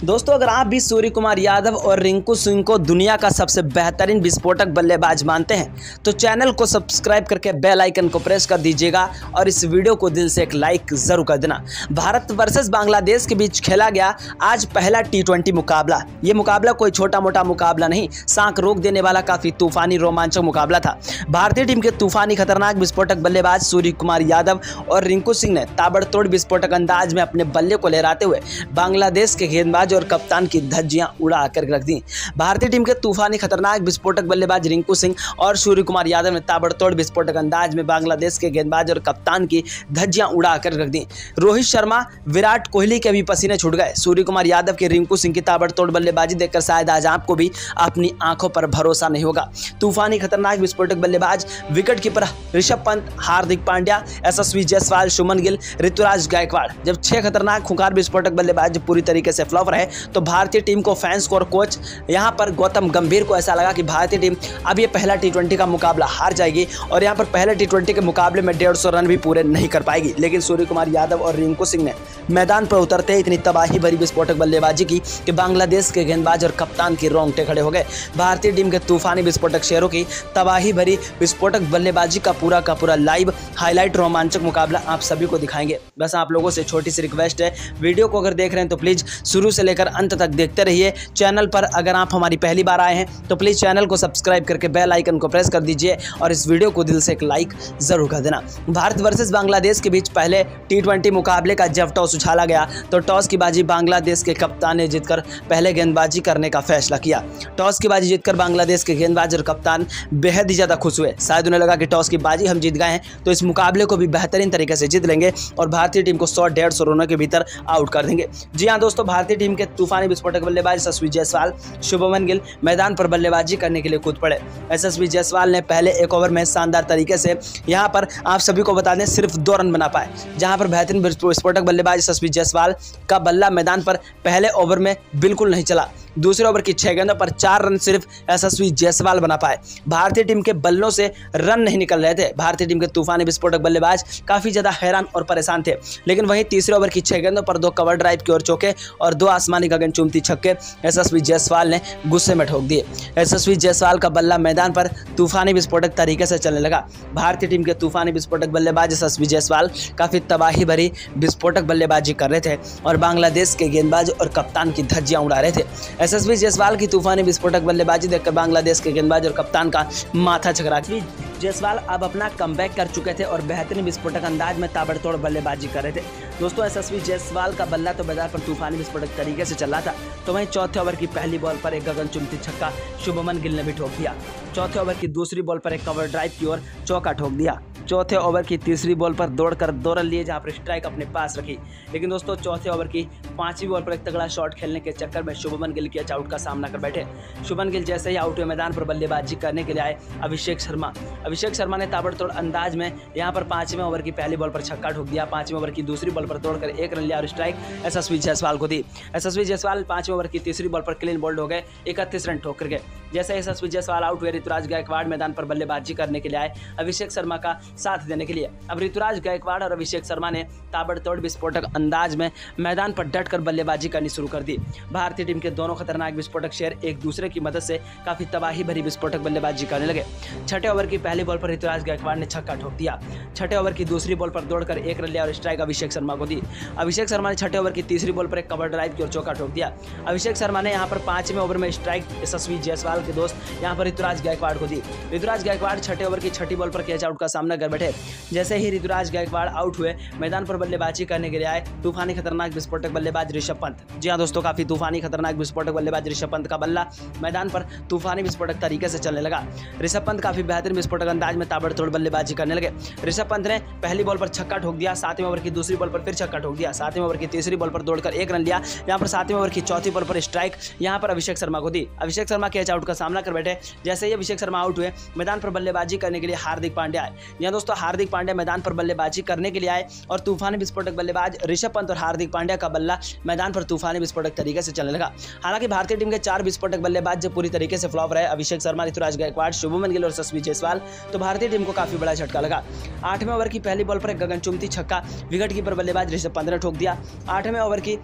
दोस्तों, अगर आप भी सूर्य कुमार यादव और रिंकू सिंह को दुनिया का सबसे बेहतरीन विस्फोटक बल्लेबाज मानते हैं तो चैनल को सब्सक्राइब करके बेल आइकन को प्रेस कर दीजिएगा और इस वीडियो को दिल से एक लाइक जरूर कर देना। भारत वर्सेस बांग्लादेश के बीच खेला गया आज पहला T20 मुकाबला। ये मुकाबला कोई छोटा मोटा मुकाबला नहीं, सांक रोक देने वाला काफी तूफानी रोमांचक मुकाबला था। भारतीय टीम के तूफानी खतरनाक विस्फोटक बल्लेबाज सूर्य कुमार यादव और रिंकू सिंह ने ताबड़तोड़ विस्फोटक अंदाज में अपने बल्ले को लहराते हुए बांग्लादेश के गेंदबाज और कप्तान की धज्जियां उड़ा कर रख दी। भारतीय टीम के तूफानी खतरनाक विस्फोटक बल्लेबाज रिंकू सिंह और सूर्य कुमार यादव ने ताबड़तोड़ विस्फोटक अंदाज में बांग्लादेश के गेंदबाज और कप्तान की धज्जियां उड़ा कर रख दी। रोहित शर्मा, विराट कोहली के भी पसीने छूट गए। सूर्य कुमार यादव के रिंकू सिंह की ताबड़तोड़ बल्लेबाजी देखकर शायद आज आपको भी अपनी आंखों पर भरोसा नहीं होगा। तूफानी खतरनाक विस्फोटक बल्लेबाज विकेट कीपर ऋषभ पंत, हार्दिक पांड्या, यशस्वी जायसवाल, शुभमन गिल, ऋतुराज गायकवाड़ जब 6 खतरनाक खूंखार विस्फोटक बल्लेबाज पूरी तरीके से फ्लॉप रहे तो भारतीय टीम को, फैंस को और कोच यहां पर गौतम गंभीर को ऐसा लगा कि भारतीय टीम अब ये पहला T20 का मुकाबला हार जाएगी और यहां पर पहले T20 के मुकाबले में 150 रन भी पूरे नहीं कर पाएगी। लेकिन सूर्य कुमार यादव और रिंकू सिंह ने मैदान पर उतरते इतनी तबाही भरी विस्फोटक बल्लेबाजी की कि बांग्लादेश के गेंदबाज और कप्तान के रोंगटे खड़े हो गए। भारतीय टीम के तूफानी विस्फोटक शेरों की तबाही भरी विस्फोटक बल्लेबाजी का पूरा लाइव हाईलाइट रोमांचक मुकाबला आप सभी को दिखाएंगे। बस आप लोगों से छोटी सी रिक्वेस्ट है, वीडियो को अगर देख रहे हैं तो प्लीज शुरू से लेकर अंत तक देखते रहिए। चैनल पर अगर आप हमारी पहली बार आए हैं तो प्लीज चैनल को सब्सक्राइब करके बेल आइकन को प्रेस कर दीजिए और इस वीडियो को दिल से एक लाइक जरूर कर देना। भारत वर्सेस बांग्लादेश के बीच पहले T20 मुकाबले का जब टॉस उछाला गया तो टॉस की बाजी बांग्लादेश के कप्तान ने जीतकर पहले गेंदबाजी करने का फैसला किया। टॉस की बाजी जीतकर बांग्लादेश के गेंदबाज और कप्तान बेहद ही ज्यादा खुश हुए। शायद उन्हें लगा कि टॉस की बाजी हम जीत गए हैं तो इस मुकाबले को भी बेहतरीन तरीके से जीत लेंगे और भारतीय टीम को 100-150 रनों के भीतर आउट कर देंगे। जी हाँ दोस्तों, भारतीय टीम के तूफानी विस्फोटक बल्लेबाज यशस्वी जायसवाल, शुभमन गिल मैदान पर बल्लेबाजी करने के लिए कूद पड़े। यशस्वी जायसवाल ने पहले 1 ओवर में शानदार तरीके से यहां पर आप सभी को बता दें सिर्फ 2 रन बना पाए। जहां पर बेहतरीन विस्फोटक बल्लेबाज यशस्वी जायसवाल का बल्ला मैदान पर पहले ओवर में बिल्कुल नहीं चला। दूसरे ओवर की 6 गेंदों पर 4 रन सिर्फ यशस्वी जायसवाल बना पाए। भारतीय टीम के बल्लों से रन नहीं निकल रहे थे। भारतीय टीम के तूफानी विस्फोटक बल्लेबाज काफी ज्यादा हैरान और परेशान थे। लेकिन वहीं तीसरे ओवर की 6 गेंदों पर 2 कवर ड्राइव की ओर चौके और 2 आसमानी गगनचुंबी छक्के यशस्वी जायसवाल ने गुस्से में ठोक दिए। यशस्वी जायसवाल का बल्ला मैदान पर तूफानी विस्फोटक तरीके से चलने लगा। भारतीय टीम के तूफानी विस्फोटक बल्लेबाज यशस्वी जायसवाल काफी तबाही भरी विस्फोटक बल्लेबाजी कर रहे थे और बांग्लादेश के गेंदबाज और कप्तान की धज्जियां उड़ा रहे थे। यशस्वी जायसवाल की तूफानी विस्फोटक बल्लेबाजी देखकर बांग्लादेश के गेंदबाज और कप्तान का माथा चकरा गया। जायसवाल अब अपना कमबैक कर चुके थे और बेहतरीन विस्फोटक अंदाज में ताबड़तोड़ बल्लेबाजी कर रहे थे। दोस्तों, यशस्वी जायसवाल का बल्ला तो मैदान पर तूफानी विस्फोटक तरीके से चल रहा था तो वहीं चौथे ओवर की पहली बॉल पर एक गगनचुंबी छक्का शुभमन गिल ने भी ठोक दिया। चौथे ओवर की दूसरी बॉल पर एक कवर ड्राइव की ओर चौका ठोक दिया। चौथे ओवर की तीसरी बॉल पर दौड़कर 2 रन लिए जहां पर स्ट्राइक अपने पास रखी। लेकिन दोस्तों, चौथे ओवर की 5वीं बॉल पर एक तगड़ा शॉट खेलने के चक्कर में शुभमन गिल कैच आउट का सामना कर बैठे। शुभमन गिल जैसे ही आउट हुए मैदान पर बल्लेबाजी करने के लिए आए अभिषेक शर्मा ने ताबड़तोड़ अंदाज में यहां पर 5वें ओवर की पहली बॉल पर छक्का ठोक दिया। 5वें ओवर की दूसरी बॉल पर दौड़कर 1 रन लिया और स्ट्राइक यशस्वी जायसवाल को दी। यशस्वी जायसवाल 5वें ओवर की तीसरी बॉल पर क्लीन बोल्ड हो गए, 31 रन ठोक कर गए। जैसे यशस्वी जायसवाल आउट हुए ऋतुराज गायकवाड़ मैदान पर बल्लेबाजी करने के लिए आए अभिषेक शर्मा का साथ देने के लिए। अब ऋतुराज गायकवाड़ और अभिषेक शर्मा ने ताबड़तोड़ विस्फोटक अंदाज में मैदान पर डटकर बल्लेबाजी करनी शुरू कर दी। भारतीय टीम के दोनों खतरनाक विस्फोटक शेर एक दूसरे की मदद से काफी तबाही भरी विस्फोटक बल्लेबाजी करने लगे। 6ठे ओवर की पहली बॉल पर ऋतुराज गायकवाड़ ने छक्का ठोक दिया। 6ठे ओवर की दूसरी बॉल पर दौड़कर 1 रन लिया और स्ट्राइक अभिषेक शर्मा को दी। अभिषेक शर्मा ने 6ठे ओवर की तीसरी बॉल पर एक कवर ड्राइव की ओर चौका ठोक दिया। अभिषेक शर्मा ने यहां पर 5वें ओवर में स्ट्राइक यशस्वी जायसवाल के दोस्त यहां पर ऋतुराज गायकवाड़ को दी। ऋतुराज गायकवाड़ 6ठे ओवर की 6ठी बॉल पर कैच आउट का सामना कर बैठे। जैसे ही ऋतुराज गायकवाड़ आउट हुए मैदान पर बल्लेबाजी करने के लिए आए तूफानी खतरनाक विस्फोटक बल्लेबाज ऋषभ पंत। जी हां दोस्तों, काफी तूफानी खतरनाक विस्फोटक बल्लेबाज ऋषभ पंत का बल्ला मैदान पर तूफानी विस्फोटक तरीके से चलने लगा। ऋषभ पंत काफी बेहतरीन विस्फोटक अंदाज में ताबड़तोड़ बल्लेबाजी करने लगे। ऋषभ पंत ने पहली बॉल पर छक्का ठोक दिया। 7वें ओवर की दूसरी बॉल पर फिर छक्का ठोक दिया। 7वें ओवर की तीसरी बॉल पर दौड़कर 1 रन लिया। यहां पर 7वें ओवर की चौथी बॉल पर स्ट्राइक यहां पर अभिषेक शर्मा को दी। अभिषेक शर्मा कैच आउट का सामना कर बैठे। जैसे ही अभिषेक शर्मा आउट हुए मैदान पर बल्लेबाजी करने के लिए हार्दिक पांड्या आए। यहां दोस्तों, हार्दिक पांड्या मैदान पर बल्लेबाजी करने के लिए आए और तूफानी विस्फोटक बल्लेबाज ऋषभ पंत और हार्दिक पांड्या का बल्ला मैदान पर तूफानी विस्फोटक तरीके से चलने लगा। हालांकि भारतीय टीम के 4 विस्फोटक बल्लेबाज जब पूरी तरीके से फ्लॉप रहे अभिषेक शर्मा, ऋतुराज गायकवाड़, शुभमन गिल और यशस्वी जायसवाल तो भारतीय टीम को काफी बड़ा झटका लगा। 8वें ओवर की पहली बॉल पर एक गगनचुंबी छक्का विकेट कीपर बल्लेबाज ऋषभ पंत ने ठोक दिया। 8वें ओवर की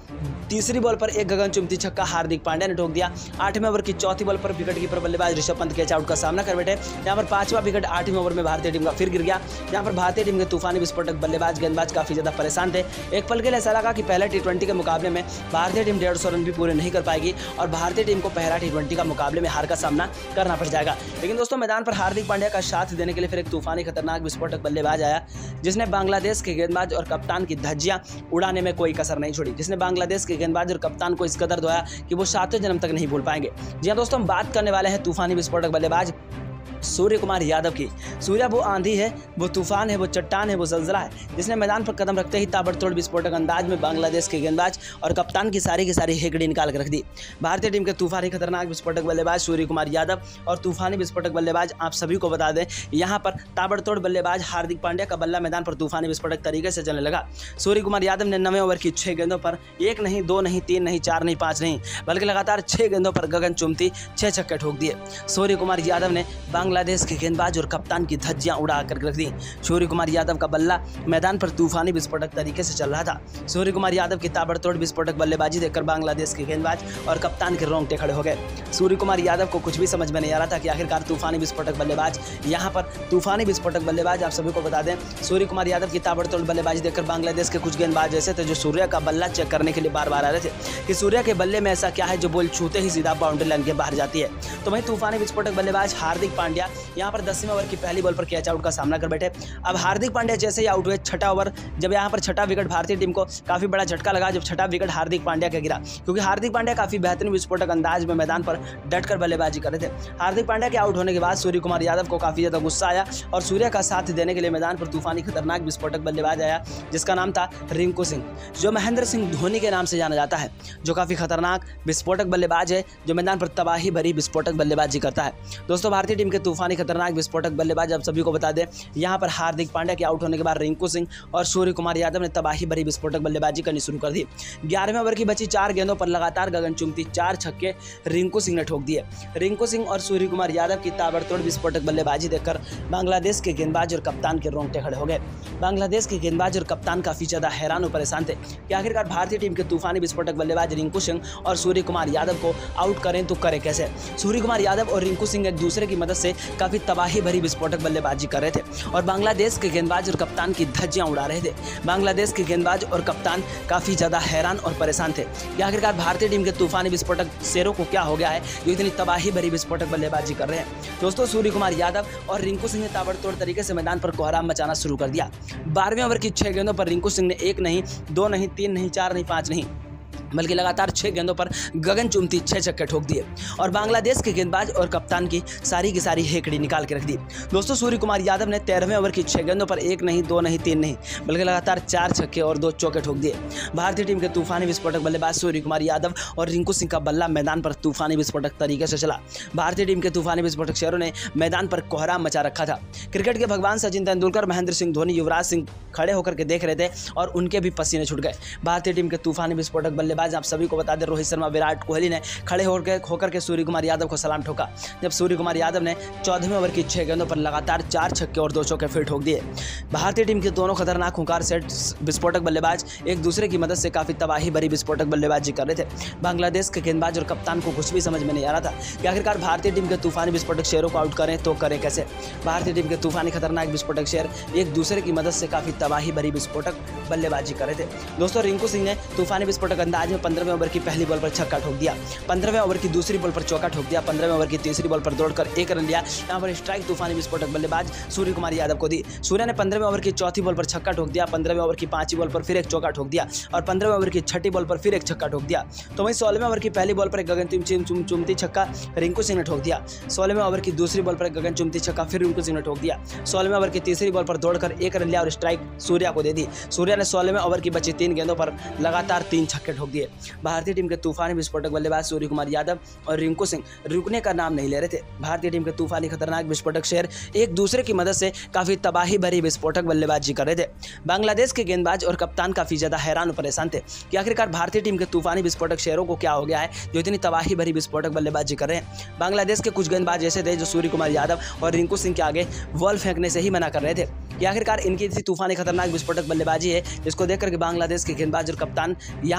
तीसरी बॉल पर एक गगनचुंबी छक्का हार्दिक पांड्या ने ठोक दिया। 8वें ओवर की चौथी बॉल पर विकेट कीपर बल्लेबाज ऋषभ पंत कैच आउट का सामना कर बैठे। यहाँ पर 5वां विकेट 8वें ओवर में भारतीय टीम का फिर गिर गया। यहाँ पर भारतीय टीम के तूफानी विस्फोटक बल्लेबाज गेंदबाज काफी ज्यादा परेशान थे। एक पल के लिए ऐसा लगा कि पहले T20 के मुकाबले में भारतीय टीम 150 रन भी पूरे नहीं कर पाएगी और भारतीय टीम को पहला T20 का मुकाबले में हार का सामना करना पड़ जाएगा। लेकिन दोस्तों मैदान पर हार्दिक पांड्या का साथ देने के लिए फिर एक तूफानी खतरनाक विस्फोटक बल्लेबाज आया, जिसने बांग्लादेश के गेंदबाज और कप्तान की धज्जियां उड़ाने में कोई कसर नहीं छोड़ी, जिसने बांग्लादेश के गेंदबाज और कप्तान को इस कदर धोया कि वो 7वें जन्म तक नहीं भूल पाएंगे। जी हां दोस्तों, हम बात करने वाले हैं तूफानी विस्फोटक बल्लेबाज सूर्य कुमार यादव की। सूर्या वो आंधी है, वो तूफान है, वो चट्टान है, वो जलजला है, जिसने मैदान पर कदम रखते ही ताबड़तोड़ विस्फोटक अंदाज में बांग्लादेश के गेंदबाज और कप्तान की सारी हेकड़ी निकाल कर रख दी। भारतीय टीम के तूफानी खतरनाक विस्फोटक बल्लेबाज सूर्य कुमार यादव और तूफानी विस्फोटक बल्लेबाज आप सभी को बता दें, यहाँ पर ताबड़तोड़ बल्लेबाज हार्दिक पांड्या का बल्ला मैदान पर तूफानी विस्फोटक तरीके से चलने लगा। सूर्य कुमार यादव ने 9वें ओवर की 6 गेंदों पर 1 नहीं, 2 नहीं, 3 नहीं, 4 नहीं, 5 नहीं, बल्कि लगातार 6 गेंदों पर गगनचुंबी 6 छक्के ठोक दिए। सूर्य कुमार यादव ने बांग्लादेश के गेंदबाज और कप्तान की धज्जियां उड़ा कर रख दी। सूर्य कुमार यादव का बल्ला मैदान पर तूफानी विस्फोटक तरीके से चल रहा था। सूर्य कुमार यादव की ताबड़तोड़ विस्फोटक बल्लेबाजी देखकर बांग्लादेश के गेंदबाज और कप्तान के रोंगटे खड़े हो गए। सूर्य कुमार यादव को कुछ भी समझ में नहीं आ रहा था कि आखिरकार तूफानी विस्फोटक बल्लेबाज यहाँ पर तूफानी विस्फोटक बल्लेबाज आप सभी को बता दें, सूर्य कुमार यादव की ताबड़तोड़ बल्लेबाजी देखकर बांग्लादेश के कुछ गेंदबाज ऐसे थे जो सूर्य का बल्ला चेक करने के लिए बार बार आ रहे थे कि सूर्य के बल्ले में ऐसा क्या है जो बॉल छूते ही सीधा बाउंड्री लाइन के बाहर जाती है। तो वहीं तूफानी विस्फोटक बल्लेबाज हार्दिक पांड्या यहाँ पर 10वें ओवर की पहली बॉल पर कैच आउट का सामना कर बैठे। अब हार्दिक पांड्या जैसे ही आउट हुए, छठा ओवर जब यहाँ पर छठा विकेट भारतीय टीम को काफी बड़ा झटका लगा जब छठा विकेट हार्दिक पांड्या का गिरा, क्योंकि हार्दिक पांड्या काफी बेहतरीन विस्फोटक अंदाज में मैदान पर डटकर बल्लेबाजी कर रहे थे। हार्दिक पांड्या के आउट होने के बाद सूर्य कुमार यादव को काफी ज्यादा गुस्सा आया और सूर्य का साथ देने के लिए मैदान पर तूफानी खतरनाक विस्फोटक बल्लेबाज आया, जिसका नाम था रिंकू सिंह, जो महेंद्र सिंह धोनी के नाम से जाना जाता है, जो काफी खतरनाक विस्फोटक बल्लेबाज है, जो मैदान पर तबाही भरी विस्फोटक बल्लेबाजी करता है। दोस्तों भारतीय टीम के तूफानी खतरनाक विस्फोटक बल्लेबाज आप सभी को बता दें, यहाँ पर हार्दिक पांड्या के आउट होने के बाद रिंकू सिंह और सूर्य कुमार यादव ने तबाही भरी विस्फोटक बल्लेबाजी करनी शुरू कर दी। 11वें ओवर की बची 4 गेंदों पर लगातार गगनचुंबी 4 छक्के रिंकू सिंह ने ठोक दिए। रिंकू सिंह और सूर्य कुमार यादव की ताबड़तोड़ विस्फोटक बल्लेबाजी देखकर बांग्लादेश के गेंदबाज और कप्तान के रोंगटे खड़े हो गए। बांग्लादेश के गेंदबाज और कप्तान काफी ज्यादा हैरान और परेशान थे कि आखिरकार भारतीय टीम के तूफानी विस्फोटक बल्लेबाज रिंकू सिंह और सूर्य कुमार यादव को आउट करें तो करें कैसे। सूर्य कुमार यादव और रिंकू सिंह एक दूसरे की मदद से काफी तबाही भरी विस्फोटक बल्लेबाजी कर रहे थे और बांग्लादेश के गेंदबाज और कप्तान की धज्जियां उड़ा रहे थे। बांग्लादेश के गेंदबाज और कप्तान काफी ज्यादा हैरान और परेशान थे कि आखिरकार भारतीय टीम के तूफानी विस्फोटक शेरों को क्या हो गया है जो इतनी तबाही भरी विस्फोटक बल्लेबाजी कर रहे हैं। दोस्तों सूर्य कुमार यादव और रिंकू सिंह ने ताबड़तोड़ तरीके से मैदान पर कोहराम मचाना शुरू कर दिया। 12वें ओवर की 6 गेंदों पर रिंकू सिंह ने 1 नहीं, 2 नहीं, 3 नहीं, 4 नहीं, 5 नहीं, बल्कि लगातार 6 गेंदों पर गगनचुंबी 6 छक्के ठोक दिए और बांग्लादेश के गेंदबाज और कप्तान की सारी हेकड़ी निकाल के रख दी। दोस्तों सूर्य कुमार यादव ने 13वें ओवर की 6 गेंदों पर 1 नहीं, 2 नहीं, 3 नहीं, बल्कि लगातार 4 छक्के और 2 चौके ठोक दिए। भारतीय टीम के तूफानी विस्फोटक बल्लेबाज सूर्य कुमार यादव और रिंकू सिंह का बल्ला मैदान पर तूफानी विस्फोटक तरीके से चला। भारतीय टीम के तूफानी विस्फोटक शेरों ने मैदान पर कोहराम मचा रखा था। क्रिकेट के भगवान सचिन तेंदुलकर, महेंद्र सिंह धोनी, युवराज सिंह खड़े होकर के देख रहे थे और उनके भी पसीने छूट गए। भारतीय टीम के तूफानी विस्फोटक बल्लेबाज आप सभी को बता दें, रोहित शर्मा, विराट कोहली ने खड़े होकर के सूर्य कुमार यादव को सलाम ठोका जब सूर्य कुमार यादव ने 14वें ओवर की 6 गेंदों पर लगातार 4 छक्के और 2 चौके फिर ठोक दिए। भारतीय टीम के दोनों खतरनाक हुंकार सेट विस्फोटक बल्लेबाज एक दूसरे की मदद से काफी तबाही भरी विस्फोटक बल्लेबाजी कर रहे थे। बांग्लादेश के गेंदबाज और कप्तान को कुछ भी समझ में नहीं आ रहा था कि आखिरकार भारतीय टीम के तूफानी विस्फोटक शेरों को आउट करें तो करें कैसे। भारतीय टीम के तूफानी खतरनाक विस्फोटक शेर एक दूसरे की मदद से काफी तबाही भरी विस्फोटक बल्लेबाजी कर रहे थे। दोस्तों रिंकू सिंह ने तूफानी विस्फोटक अंदाज में 15वें ओवर की पहली बॉल पर छक्का ठोक दिया, 15वें ओवर की दूसरी बॉल पर चौका ठोक दिया, 15वें ओवर की तीसरी बॉल पर दौड़कर 1 रन लिया। यहाँ पर स्ट्राइक तूफानी विस्फोटक बल्लेबाज सूर्य कुमार यादव को दी। सूर्य ने 15वें ओवर की चौथी बॉल पर छक्का ठोक दिया, 15वें ओवर की 5वीं बॉल पर फिर एक चौका ठोक दिया और 15वें ओवर की 6ठी बॉल पर फिर एक छक्का ठोक दिया। तो वहीं 16वें ओवर की पहली बॉल पर एक गगनचुंबी छक्का रिंकू सिंह ने ठोक दिया। 16वें ओवर की दूसरी बॉल पर एक गगनचुंबी छक्का फिर रिंकू सिंह ने ठोक दिया। 16वें ओवर की तीसरी बॉल पर दौड़कर 1 रन लिया और स्ट्राइक सूर्या को दे दी। सूर्या ने 16वें ओवर की बची 3 गेंदों पर लगातार 3 छक्के ठोक दिए। भारतीय टीम के तूफानी विस्फोटक बल्लेबाज सूर्य कुमार यादव और रिंकू सिंह रुकने का नाम नहीं ले रहे थे। भारतीय टीम के तूफानी खतरनाक विस्फोटक शेर एक दूसरे की मदद से काफी तबाही भरी विस्फोटक बल्लेबाजी कर रहे थे। बांग्लादेश के गेंदबाज और कप्तान काफी ज्यादा हैरान और परेशान थे कि आखिरकार भारतीय टीम के तूफानी विस्फोटक शेरों को क्या हो गया है जो इतनी तबाही भरी विस्फोटक बल्लेबाजी कर रहे हैं। बांग्लादेश के कुछ गेंदबाज ऐसे थे जो सूर्य कुमार यादव और रिंकू सिंह के आगे बॉल फेंकने से ही मना कर रहे थे कि आखिरकार इनकी इसी तूफानी खतरनाक विस्फोटक बल्लेबाजी है जिसको देख करके बांग्लादेश के गेंदबाज और कप्तान यहाँ पर काफी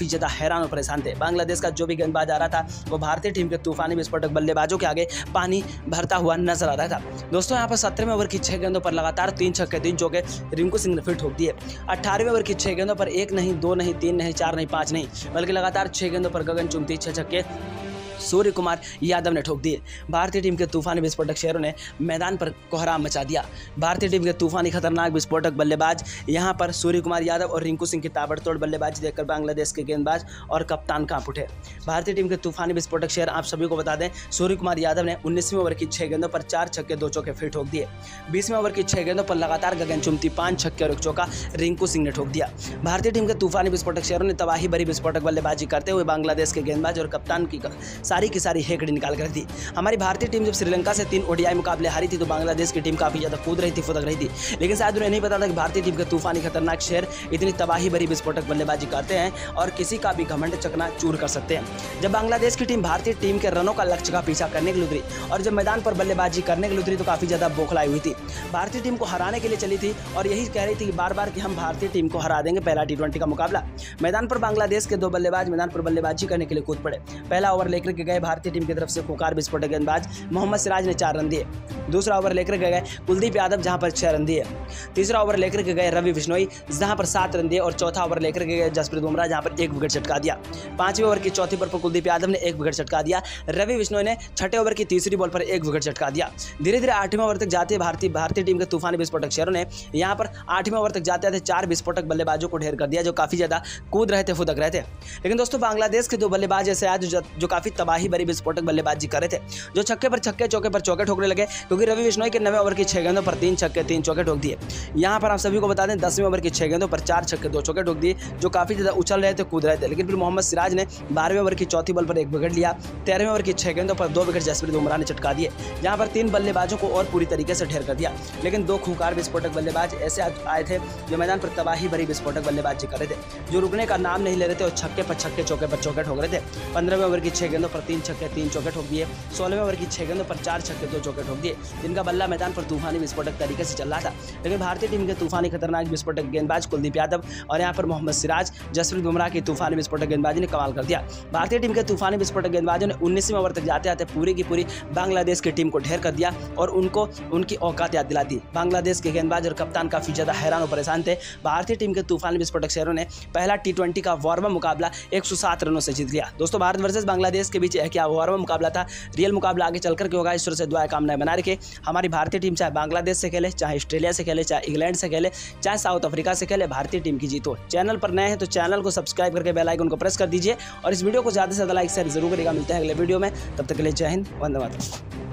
काफ़ी ज़्यादा हैरान और परेशान थे। बांग्लादेश का जो भी गेंदबाज आ रहा था वो भारतीय टीम के तूफानी विस्फोटक बल्लेबाजों के आगे पानी भरता हुआ नजर आ रहा था। दोस्तों यहाँ पर 17वें ओवर की 6 गेंदों पर लगातार 3 छक्के 3 चौके रिंकू सिंह ने फिर ठोक दिए। 18वें ओवर की 6 गेंदों पर 1 नहीं, 2 नहीं, 3 नहीं, 4 नहीं, 5 नहीं, बल्कि लगातार 6 गेंदों पर गगनचुंबी 6 छक्के सूर्य कुमार यादव ने ठोक दिए। भारतीय टीम के तूफानी विस्फोटक शेरों ने मैदान पर कोहराम मचा दिया। भारतीय टीम के तूफानी खतरनाक विस्फोटक बल्लेबाज यहां पर सूर्य कुमार यादव और रिंकू सिंह की ताबड़तोड़ बल्लेबाजी देखकर बांग्लादेश के गेंदबाज और कप्तान कांप उठे। भारतीय टीम के तूफानी विस्फोटक शेर आप सभी को बता दें, सूर्य कुमार यादव ने 19वें ओवर की 6 गेंदों पर 4 छक्के 2 चौके फिर ठोक दिए। 20वें ओवर की 6 गेंदों पर लगातार गगनचुंबी 5 छक्के और 1 चौका रिंकू सिंह ने ठोक दिया। भारतीय टीम के तूफानी विस्फोटक शेरों ने तबाही भरी विस्फोटक बल्लेबाजी करते हुए बांग्लादेश के गेंदबाज और कप्तान की सारी हेकड़ी निकाल कर दी। हमारी भारतीय टीम जब श्रीलंका से 3 ओडीआई मुकाबले हारी थी तो बांग्लादेश की टीम काफी ज्यादा कूद रही थी, फुदक रही थी, लेकिन शायद उन्हें नहीं पता था कि भारतीय टीम के तूफानी खतरनाक शेर इतनी तबाही भरी विस्फोटक बल्लेबाजी करते हैं और किसी का भी घमंड चकना चूर कर सकते हैं। जब बांग्लादेश की टीम भारतीय टीम के रनों का लक्ष्य का पीछा करने के लिए उतरी और जब मैदान पर बल्लेबाजी करने के लिए उतरी तो काफी ज्यादा बौखलाई हुई थी। भारतीय टीम को हराने के लिए चली थी और यही कह रही थी बार बार कि हम भारतीय टीम को हरा देंगे। पहला T20 का मुकाबला मैदान पर बांग्लादेश के 2 बल्लेबाज मैदान पर बल्लेबाजी करने के लिए कूद पड़े। पहला ओवर लेकर के गए भारतीय टीम की तरफ से खुंखार विस्फोटक गेंदबाज मोहम्मद सिराज ने 4 रन दिए। दूसरा ओवर लेकर के गए कुलदीप यादव जहां पर 6 रन दिए। तीसरा ओवर लेकर के गए रवि बिश्नोई जहां पर 7 रन दिए और चौथा ओवर लेकर के गए जसप्रीत बुमराह जहां पर 1 विकेट चटका दिया। 5वें ओवर की चौथी बॉल पर कुलदीप यादव ने 1 विकेट चटका दिया। रवि बिश्नोई ने 6ठे ओवर की तीसरी बॉल पर 1 विकेट चटका दिया। धीरे धीरे 8वें ओवर तक जाते भारतीय टीम के तूफानी विस्फोटक शेरों ने यहां पर 8वें ओवर तक जाते 4 विस्फोटक बल्लेबाजों को ढेर कर दिया जो काफी ज्यादा कूद रहे थे, फुदक रहे थे। लेकिन दोस्तों बांग्लादेश के 2 बल्लेबाज ऐसे आए जो काफी तबाही भरी विस्फोटक बल्लेबाजी कर रहे थे, जो छक्के पर छक्के चौके पर चौके ठोकने लगे, क्योंकि रवि बिश्नोई के 9वें ओवर की 6 गेंदों पर 3 छक्के 3 चौके ठोक दिए। यहां पर आप सभी को बता दें 10वें ओवर की 6 गेंदों पर 4 छक्के 2 चौके ठोक दिए, जो काफी ज्यादा उछल रहे थे, कूद रहे थे। लेकिन फिर मोहम्मद सिराज ने 12वें ओवर की चौथी बॉल पर 1 विकेट लिया। 13वें ओवर की 6 गेंदों पर 2 विकेट जसप्रीत बुमराह ने चटका दिए, जहां पर 3 बल्लेबाजों को और पूरी तरीके से ढेर कर दिया। लेकिन 2 खूंखार विस्फोटक बल्लेबाज ऐसे आए थे जो मैदान पर तबाही भरी विस्फोटक बल्लेबाजी कर रहे थे, जो रुकने का नाम नहीं ले रहे थे और छक्के पर छक्के चौके पर चौके ठोक रहे थे। 15वें ओवर की 6 गेंदों पर 3 छक्के 3 चौके ठोक दिए। 16वें ओवर की 6 गेंदों पर 4 छक्के 2 चौके ठोक दिए, जिनका बल्ला मैदान पर तूफानी विस्फोटक तरीके से चल रहा था। लेकिन भारतीय टीम के तूफानी खतरनाक विस्फोटक गेंदबाज कुलदीप यादव और यहां पर मोहम्मद सिराज, जसप्रीत बुमराह की तूफानी विस्फोटक गेंदबाजी ने कमाल कर दिया। भारतीय टीम के तूफानी विस्फोटक गेंदबाजों ने 19वें ओवर तक जाते जाते पूरी की पूरी बांग्लादेश की टीम को ढेर कर दिया और उनको उनकी औकात याद दिला दी। बांग्लादेश के गेंदबाज और कप्तान काफी ज्यादा हैरान और परेशान थे। भारतीय टीम के तूफानी विस्फोटक शेरों ने पहला T20 का वार्म मुकाबला 107 रनों से जीत लिया। दोस्तों भारत वर्सेस बांग्लादेश के बीच क्या वार्म मुकाबला था, रियल मुकाबला आगे चलकर के होगा। ईश्वर से दुआ कामनाएं बना रखे। हमारी भारतीय टीम चाहे बांग्लादेश से खेले, चाहे ऑस्ट्रेलिया से खेले, चाहे इंग्लैंड से खेले, चाहे साउथ अफ्रीका से खेले, भारतीय टीम की जीत हो। चैनल पर नए हैं तो चैनल को सब्सक्राइब करके बेल आइकन को प्रेस कर दीजिए और इस वीडियो को ज़्यादा से ज़्यादा लाइक शेयर जरूर करेगा। मिलते हैं अगले वीडियो में, तब तक के लिए जय हिंद, वंदे मातरम।